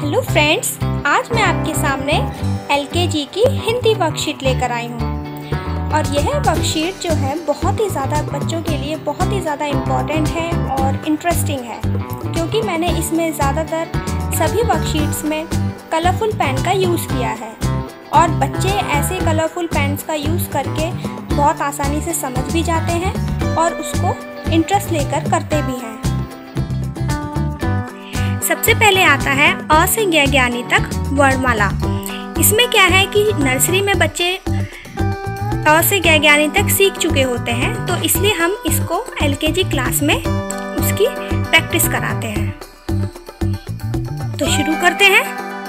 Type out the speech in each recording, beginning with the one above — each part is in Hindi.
हेलो फ्रेंड्स, आज मैं आपके सामने एलकेजी की हिंदी वर्कशीट लेकर आई हूँ। और यह वर्कशीट जो है बहुत ही ज़्यादा बच्चों के लिए बहुत ही ज़्यादा इम्पॉर्टेंट है और इंटरेस्टिंग है, क्योंकि मैंने इसमें ज़्यादातर सभी वर्कशीट्स में कलरफुल पेन का यूज़ किया है और बच्चे ऐसे कलरफुल पेन्स का यूज़ करके बहुत आसानी से समझ भी जाते हैं और उसको इंटरेस्ट लेकर करते भी हैं। सबसे पहले आता है अ से ज्ञानी तक वर्णमाला। इसमें क्या है कि नर्सरी में बच्चे अ से ज्ञानी तक सीख चुके होते हैं, तो इसलिए हम इसको एलकेजी क्लास में उसकी प्रैक्टिस कराते हैं। तो शुरू करते हैं।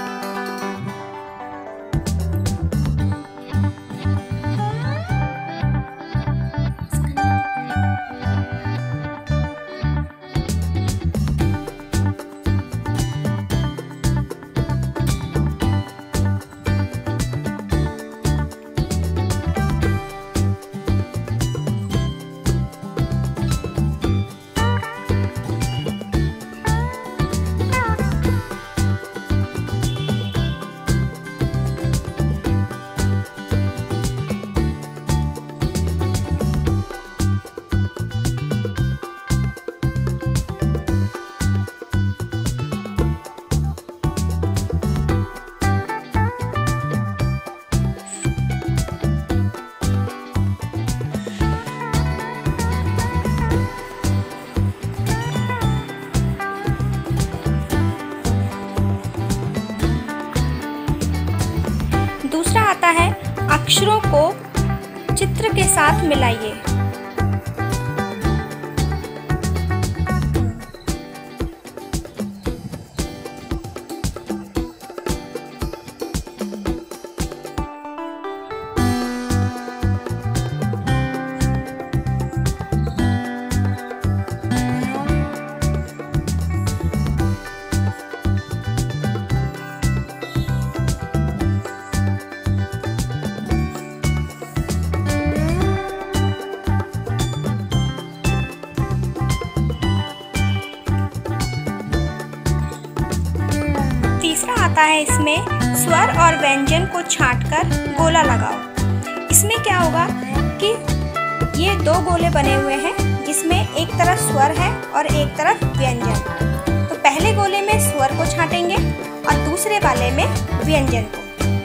दूसरा आता है अक्षरों को चित्र के साथ मिलाइए। तीसरा आता है इसमें स्वर और व्यंजन को छांटकर गोला लगाओ। इसमें क्या होगा कि ये दो गोले बने हुए हैं, जिसमें एक तरफ स्वर है और एक तरफ व्यंजन। तो पहले गोले में स्वर को छांटेंगे और दूसरे वाले में व्यंजन को।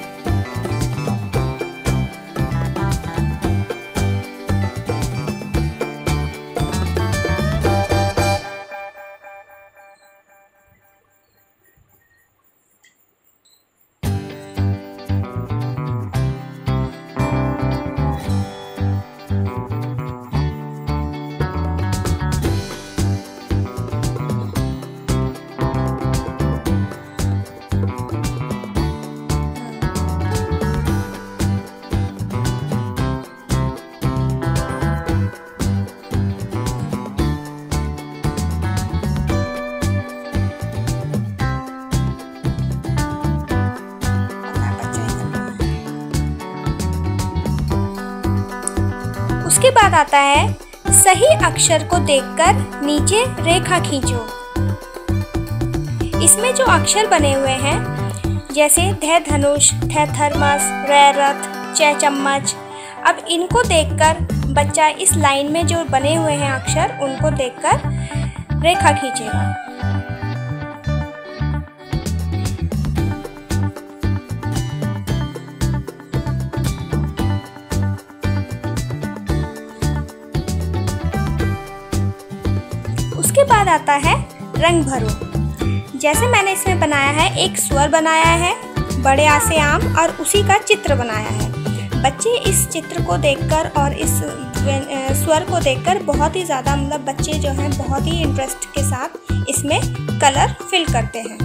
उसके बाद आता है सही अक्षर को देखकर नीचे रेखा खींचो। इसमें जो अक्षर बने हुए हैं, जैसे ध धनुष, थ थर्मस, र रथ, च चम्मच, अब इनको देखकर बच्चा इस लाइन में जो बने हुए हैं अक्षर, उनको देखकर रेखा खींचेगा। उसके बाद आता है रंग भरो। जैसे मैंने इसमें बनाया है, एक स्वर बनाया है बड़े आ से आम और उसी का चित्र बनाया है। बच्चे इस चित्र को देखकर और इस स्वर को देखकर बहुत ही ज़्यादा बच्चे जो हैं बहुत ही इंटरेस्ट के साथ इसमें कलर फिल करते हैं।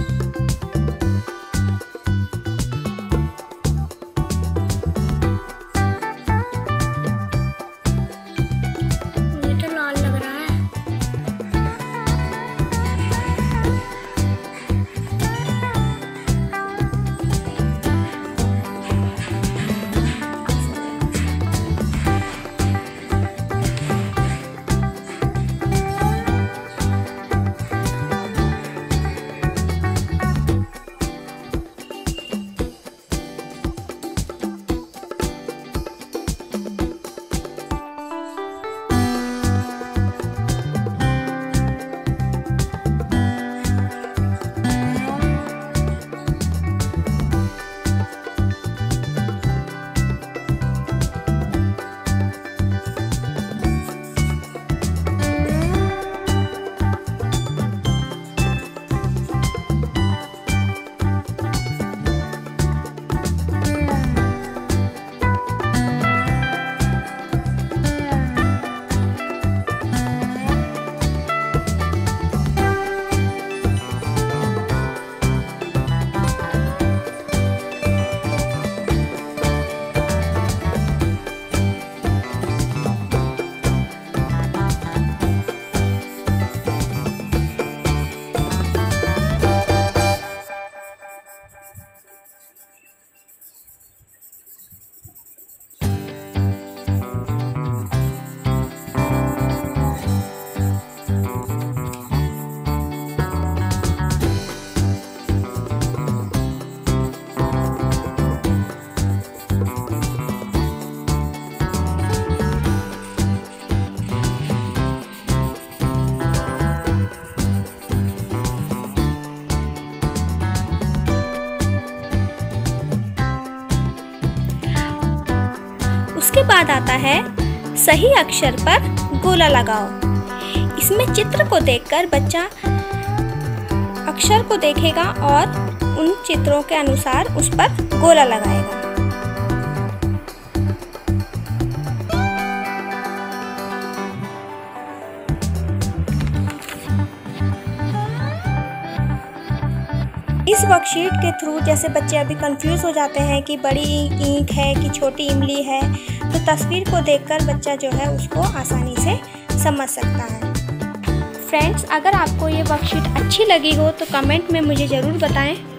बाद आता है सही अक्षर पर गोला लगाओ। इसमें चित्र को देखकर बच्चा अक्षर को देखेगा और उन चित्रों के अनुसार उस पर गोला लगाएगा। इस वर्कशीट के थ्रू जैसे बच्चे अभी कंफ्यूज हो जाते हैं कि बड़ी ईंट है कि छोटी इमली है, तो तस्वीर को देखकर बच्चा जो है उसको आसानी से समझ सकता है। फ्रेंड्स, अगर आपको ये वर्कशीट अच्छी लगी हो तो कमेंट में मुझे ज़रूर बताएं।